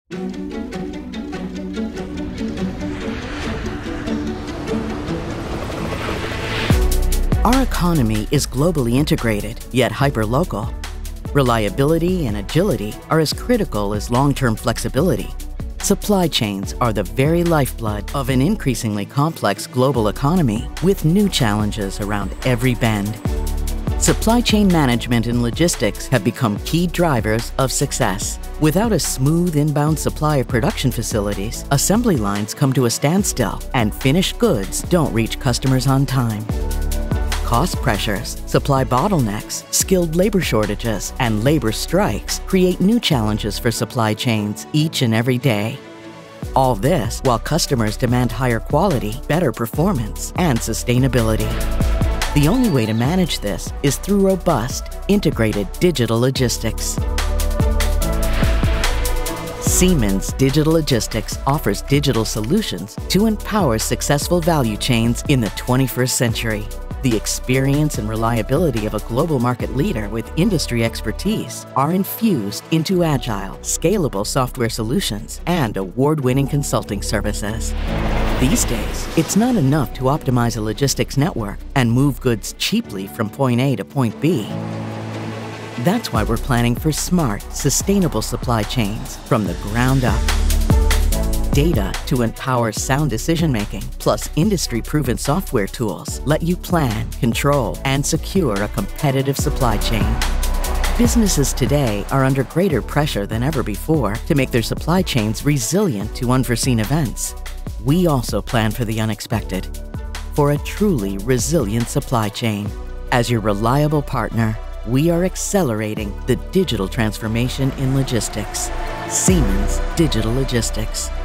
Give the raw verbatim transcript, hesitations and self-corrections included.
Our economy is globally integrated, yet hyperlocal. Reliability and agility are as critical as long-term flexibility. Supply chains are the very lifeblood of an increasingly complex global economy with new challenges around every bend. Supply chain management and logistics have become key drivers of success. Without a smooth inbound supply of production facilities, assembly lines come to a standstill and finished goods don't reach customers on time. Cost pressures, supply bottlenecks, skilled labor shortages, and labor strikes create new challenges for supply chains each and every day. All this while customers demand higher quality, better performance, and sustainability. The only way to manage this is through robust, integrated digital logistics. Siemens Digital Logistics offers digital solutions to empower successful value chains in the twenty-first century. The experience and reliability of a global market leader with industry expertise are infused into agile, scalable software solutions and award-winning consulting services. These days, it's not enough to optimize a logistics network and move goods cheaply from point A to point B. That's why we're planning for smart, sustainable supply chains from the ground up. Data to empower sound decision-making, plus industry-proven software tools let you plan, control, and secure a competitive supply chain. Businesses today are under greater pressure than ever before to make their supply chains resilient to unforeseen events. We also plan for the unexpected, for a truly resilient supply chain. As your reliable partner, we are accelerating the digital transformation in logistics. Siemens Digital Logistics.